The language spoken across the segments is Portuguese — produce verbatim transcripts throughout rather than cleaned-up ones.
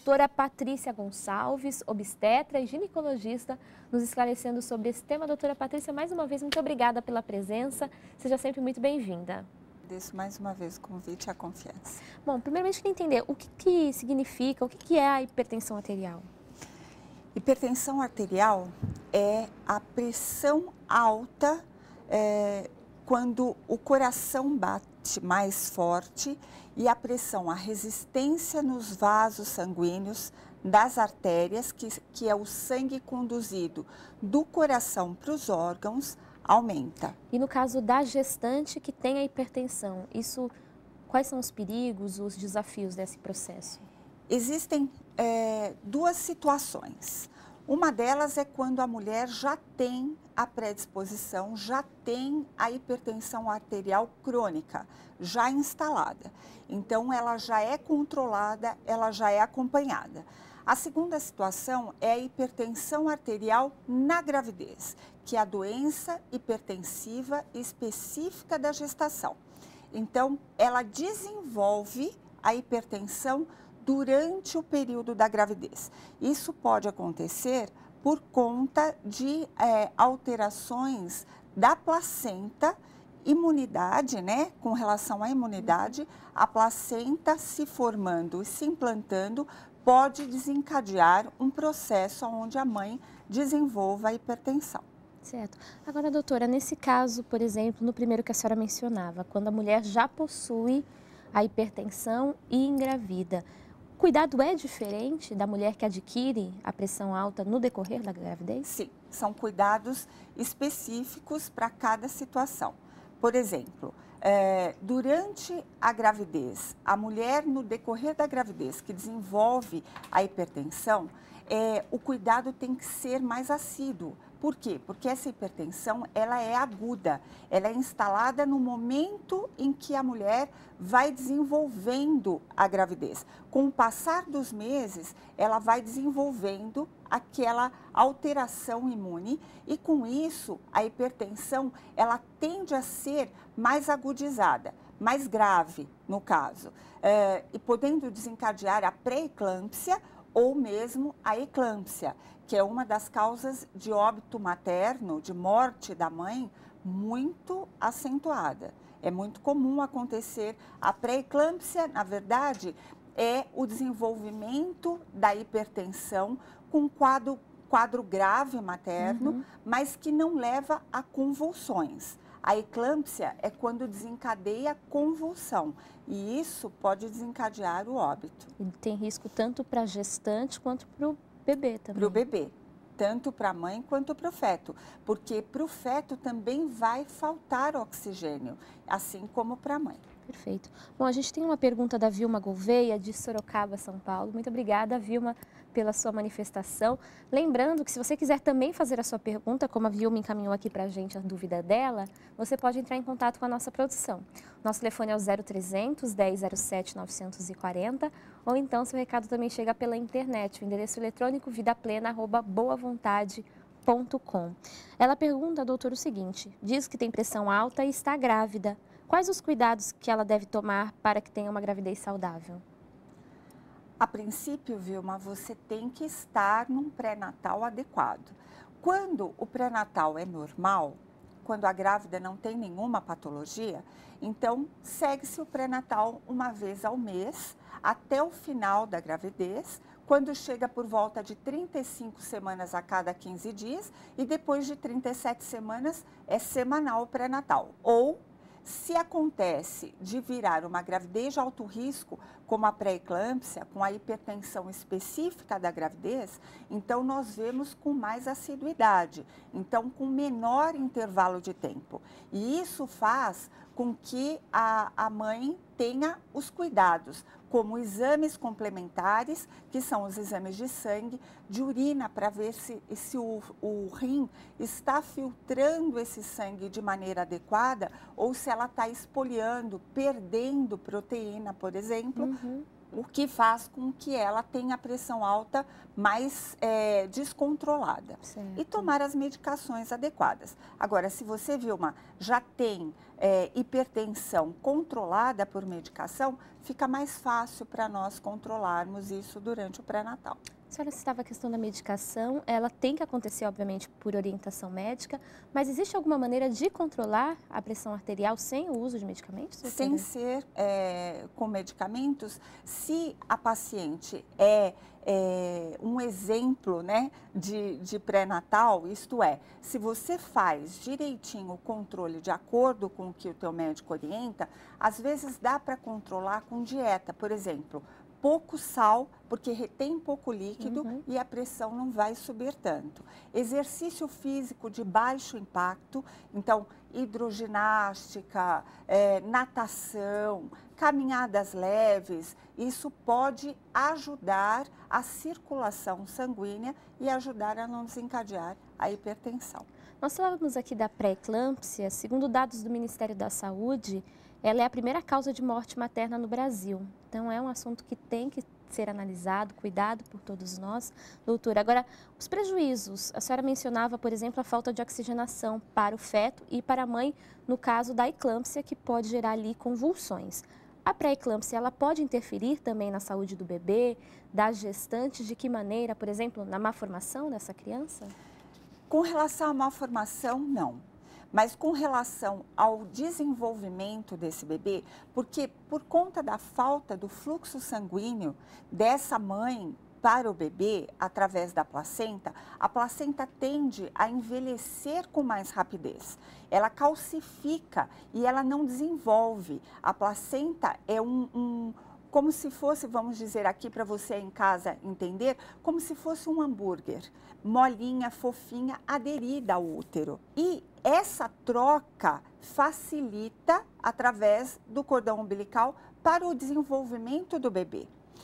doutora Patrícia Gonçalves, obstetra e ginecologista, nos esclarecendo sobre esse tema. Doutora Patrícia, mais uma vez, muito obrigada pela presença. Seja sempre muito bem-vinda. Agradeço mais uma vez o convite e a confiança. Bom, primeiramente, eu queria entender o que, que significa, o que, que é a hipertensão arterial? Hipertensão arterial é a pressão alta é, quando o coração bate mais forte e a pressão, a resistência nos vasos sanguíneos das artérias, que, que é o sangue conduzido do coração para os órgãos, aumenta. E no caso da gestante que tem a hipertensão, isso, quais são os perigos, os desafios desse processo? Existem é, duas situações. Uma delas é quando a mulher já tem a predisposição, já tem a hipertensão arterial crônica, já instalada. Então, ela já é controlada, ela já é acompanhada. A segunda situação é a hipertensão arterial na gravidez, que é a doença hipertensiva específica da gestação. Então, ela desenvolve a hipertensão durante o período da gravidez. Isso pode acontecer por conta de é, alterações da placenta, imunidade, né? Com relação à imunidade, a placenta se formando e se implantando pode desencadear um processo onde a mãe desenvolva a hipertensão. Certo. Agora, doutora, nesse caso, por exemplo, no primeiro que a senhora mencionava, quando a mulher já possui a hipertensão e engravida, o cuidado é diferente da mulher que adquire a pressão alta no decorrer da gravidez? Sim, são cuidados específicos para cada situação. Por exemplo, é, durante a gravidez, a mulher no decorrer da gravidez que desenvolve a hipertensão, é, o cuidado tem que ser mais assíduo. Por quê? Porque essa hipertensão, ela é aguda, ela é instalada no momento em que a mulher vai desenvolvendo a gravidez. Com o passar dos meses, ela vai desenvolvendo aquela alteração imune e com isso, a hipertensão, ela tende a ser mais agudizada, mais grave no caso, é, e podendo desencadear a pré-eclâmpsia ou mesmo a eclâmpsia, que é uma das causas de óbito materno, de morte da mãe, muito acentuada. É muito comum acontecer a pré-eclâmpsia, na verdade, é o desenvolvimento da hipertensão com quadro, quadro grave materno, uhum. mas que não leva a convulsões. A eclâmpsia é quando desencadeia convulsão e isso pode desencadear o óbito. E tem risco tanto para a gestante quanto para o bebê também. Para o bebê, tanto para a mãe quanto para o feto, porque para o feto também vai faltar oxigênio, assim como para a mãe. Perfeito. Bom, a gente tem uma pergunta da Vilma Gouveia, de Sorocaba, São Paulo. Muito obrigada, Vilma, pela sua manifestação. Lembrando que se você quiser também fazer a sua pergunta, como a Vilma encaminhou aqui para a gente a dúvida dela, você pode entrar em contato com a nossa produção. Nosso telefone é o zero trezentos, dez zero sete, novecentos e quarenta, ou então seu recado também chega pela internet, o endereço eletrônico vidaplena arroba boa vontade ponto com. Ela pergunta, doutor, o seguinte: diz que tem pressão alta e está grávida. Quais os cuidados que ela deve tomar para que tenha uma gravidez saudável? A princípio, Vilma, você tem que estar num pré-natal adequado. Quando o pré-natal é normal, quando a grávida não tem nenhuma patologia, então segue-se o pré-natal uma vez ao mês, até o final da gravidez, quando chega por volta de trinta e cinco semanas a cada quinze dias e depois de trinta e sete semanas é semanal o pré-natal. Ou se acontece de virar uma gravidez de alto risco, como a pré-eclâmpsia, com a hipertensão específica da gravidez, então nós vemos com mais assiduidade, então com menor intervalo de tempo. E isso faz com que a, a mãe tenha os cuidados, como exames complementares, que são os exames de sangue, de urina, para ver se, se o, o rim está filtrando esse sangue de maneira adequada ou se ela está espoliando, perdendo proteína, por exemplo, uhum. o que faz com que ela tenha a pressão alta mais é, descontrolada. Certo. E tomar as medicações adequadas. Agora, se você, Vilma, já tem é, hipertensão controlada por medicação, fica mais fácil para nós controlarmos isso durante o pré-natal. A senhora citava a questão da medicação, ela tem que acontecer, obviamente, por orientação médica, mas existe alguma maneira de controlar a pressão arterial sem o uso de medicamentos? Sem ser é, com medicamentos, se a paciente é, é um exemplo, né, de, de pré-natal, isto é, se você faz direitinho o controle de acordo com o que o teu médico orienta, às vezes dá para controlar com dieta, por exemplo, pouco sal, porque retém pouco líquido uhum. e a pressão não vai subir tanto. Exercício físico de baixo impacto, então hidroginástica, é, natação, caminhadas leves, isso pode ajudar a circulação sanguínea e ajudar a não desencadear a hipertensão. Nós falamos aqui da pré-eclâmpsia, segundo dados do Ministério da Saúde, ela é a primeira causa de morte materna no Brasil. Então, é um assunto que tem que ser analisado, cuidado por todos nós. Doutora, agora, os prejuízos. A senhora mencionava, por exemplo, a falta de oxigenação para o feto e para a mãe, no caso da eclâmpsia, que pode gerar ali convulsões. A pré-eclâmpsia, ela pode interferir também na saúde do bebê, das gestantes? De que maneira, por exemplo, na má formação dessa criança? Com relação à má formação, não. Mas com relação ao desenvolvimento desse bebê, porque por conta da falta do fluxo sanguíneo dessa mãe para o bebê, através da placenta, a placenta tende a envelhecer com mais rapidez. Ela calcifica e ela não desenvolve. A placenta é um... um como se fosse, vamos dizer aqui para você em casa entender, como se fosse um hambúrguer, molinha, fofinha, aderida ao útero. E essa troca facilita através do cordão umbilical para o desenvolvimento do bebê.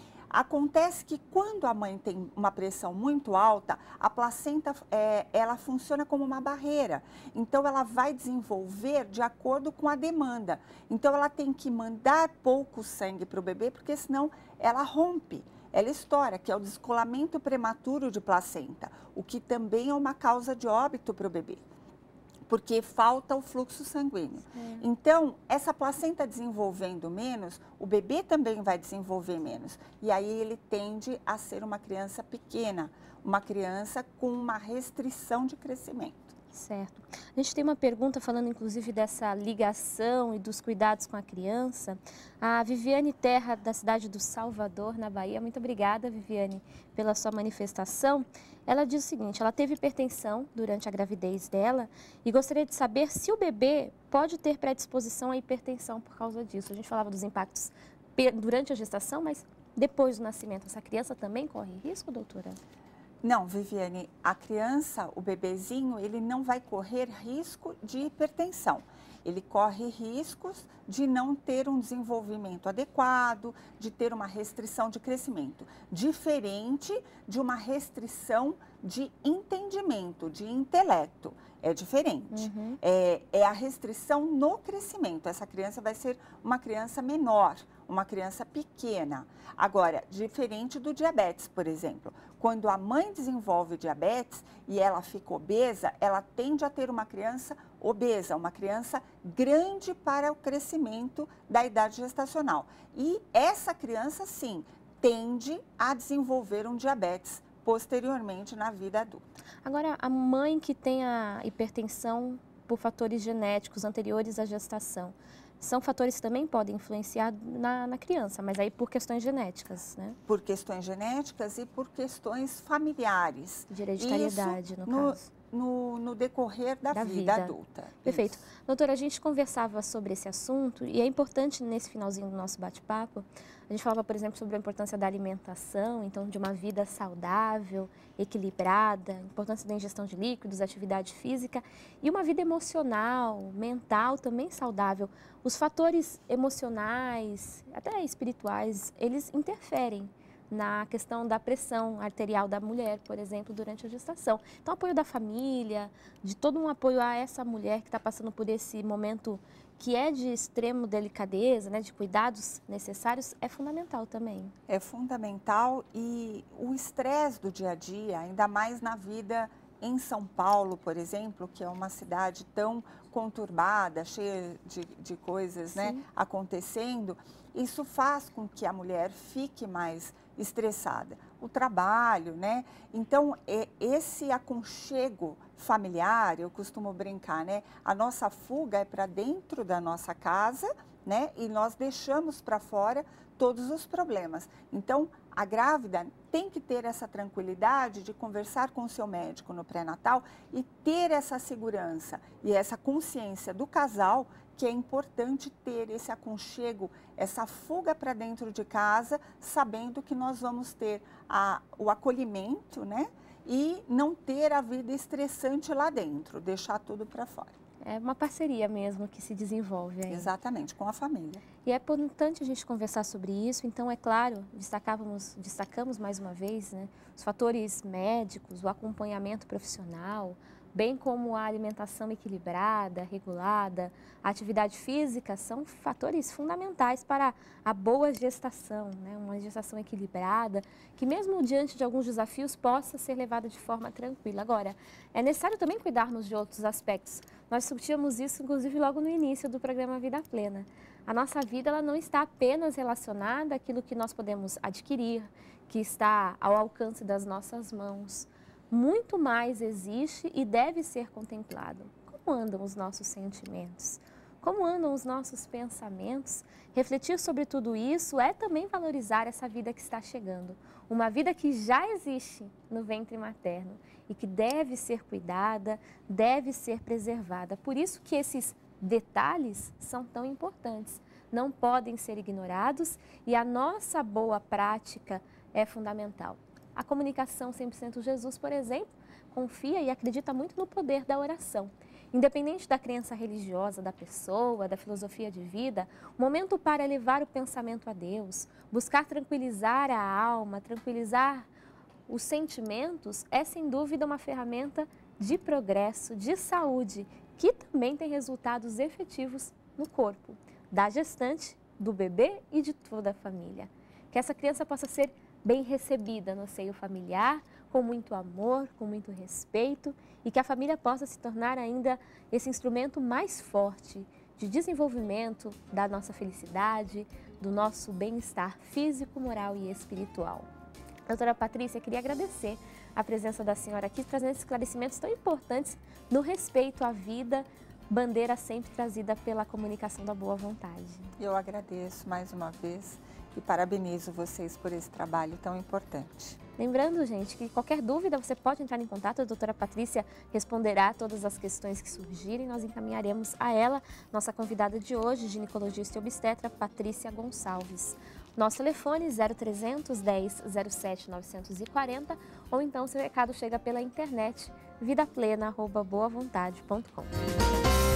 Acontece que quando a mãe tem uma pressão muito alta, a placenta é, ela funciona como uma barreira. Então, ela vai desenvolver de acordo com a demanda. Então, ela tem que mandar pouco sangue para o bebê, porque senão ela rompe, ela estoura, que é o descolamento prematuro de placenta, o que também é uma causa de óbito para o bebê, porque falta o fluxo sanguíneo. Sim. Então, essa placenta desenvolvendo menos, o bebê também vai desenvolver menos. E aí ele tende a ser uma criança pequena, uma criança com uma restrição de crescimento. Certo. A gente tem uma pergunta falando inclusive dessa ligação e dos cuidados com a criança. A Viviane Terra, da cidade do Salvador, na Bahia. Muito obrigada, Viviane, pela sua manifestação. Ela diz o seguinte, ela teve hipertensão durante a gravidez dela e gostaria de saber se o bebê pode ter predisposição à hipertensão por causa disso. A gente falava dos impactos durante a gestação, mas depois do nascimento, essa criança também corre risco, doutora? Não, Viviane, a criança, o bebezinho, ele não vai correr risco de hipertensão. Ele corre riscos de não ter um desenvolvimento adequado, de ter uma restrição de crescimento, diferente de uma restrição de entendimento, de intelecto. É diferente. Uhum. É, é a restrição no crescimento. Essa criança vai ser uma criança menor, uma criança pequena. Agora, diferente do diabetes, por exemplo. Quando a mãe desenvolve diabetes e ela fica obesa, ela tende a ter uma criança obesa, uma criança grande para o crescimento da idade gestacional. E essa criança, sim, tende a desenvolver um diabetes posteriormente na vida adulta. Agora, a mãe que tem a hipertensão por fatores genéticos anteriores à gestação, são fatores que também podem influenciar na, na criança, mas aí por questões genéticas, né? Por questões genéticas e por questões familiares. De hereditariedade, Isso no, no caso. No, no decorrer da, da vida, vida adulta. Perfeito. Isso. Doutora, a gente conversava sobre esse assunto e é importante nesse finalzinho do nosso bate-papo, a gente falava, por exemplo, sobre a importância da alimentação, então de uma vida saudável, equilibrada, a importância da ingestão de líquidos, atividade física e uma vida emocional, mental também saudável. Os fatores emocionais, até espirituais, eles interferem na questão da pressão arterial da mulher, por exemplo, durante a gestação. Então, apoio da família, de todo um apoio a essa mulher que está passando por esse momento que é de extremo delicadeza, né, de cuidados necessários, é fundamental também. É fundamental e o estresse do dia a dia, ainda mais na vida em São Paulo, por exemplo, que é uma cidade tão conturbada, cheia de, de coisas, né, acontecendo, isso faz com que a mulher fique mais estressada. O trabalho, né? Então, é, esse aconchego familiar, eu costumo brincar, né? A nossa fuga é para dentro da nossa casa, né? E nós deixamos para fora todos os problemas. Então, a grávida tem que ter essa tranquilidade de conversar com o seu médico no pré-natal e ter essa segurança e essa consciência do casal que é importante ter esse aconchego, essa fuga para dentro de casa, sabendo que nós vamos ter a, o acolhimento, né? E não ter a vida estressante lá dentro, deixar tudo para fora. É uma parceria mesmo que se desenvolve aí. Exatamente, com a família. E é importante a gente conversar sobre isso, então é claro, destacávamos, destacamos mais uma vez, né, os fatores médicos, o acompanhamento profissional, bem como a alimentação equilibrada, regulada, a atividade física, são fatores fundamentais para a boa gestação, né? Uma gestação equilibrada, que mesmo diante de alguns desafios possa ser levada de forma tranquila. Agora, é necessário também cuidarmos de outros aspectos. Nós discutimos isso, inclusive, logo no início do programa Vida Plena. A nossa vida ela não está apenas relacionada àquilo que nós podemos adquirir, que está ao alcance das nossas mãos. Muito mais existe e deve ser contemplado. Como andam os nossos sentimentos? Como andam os nossos pensamentos? Refletir sobre tudo isso é também valorizar essa vida que está chegando. Uma vida que já existe no ventre materno e que deve ser cuidada, deve ser preservada. Por isso que esses detalhes são tão importantes. Não podem ser ignorados e a nossa boa prática é fundamental. A comunicação cem por cento Jesus, por exemplo, confia e acredita muito no poder da oração. Independente da crença religiosa da pessoa, da filosofia de vida, o momento para elevar o pensamento a Deus, buscar tranquilizar a alma, tranquilizar os sentimentos, é sem dúvida uma ferramenta de progresso, de saúde, que também tem resultados efetivos no corpo da gestante, do bebê e de toda a família. Que essa criança possa ser bem recebida no seio familiar, com muito amor, com muito respeito e que a família possa se tornar ainda esse instrumento mais forte de desenvolvimento da nossa felicidade, do nosso bem-estar físico, moral e espiritual. Doutora Patrícia, queria agradecer a presença da senhora aqui, trazendo esclarecimentos tão importantes no respeito à vida, bandeira sempre trazida pela comunicação da boa vontade. Eu agradeço mais uma vez e parabenizo vocês por esse trabalho tão importante. Lembrando, gente, que qualquer dúvida você pode entrar em contato, a doutora Patrícia responderá todas as questões que surgirem, nós encaminharemos a ela, nossa convidada de hoje, ginecologista e obstetra, Patrícia Gonçalves. Nosso telefone zero trezentos, dez, zero sete, novecentos e quarenta ou então seu recado chega pela internet vidaplena arroba boa vontade ponto com.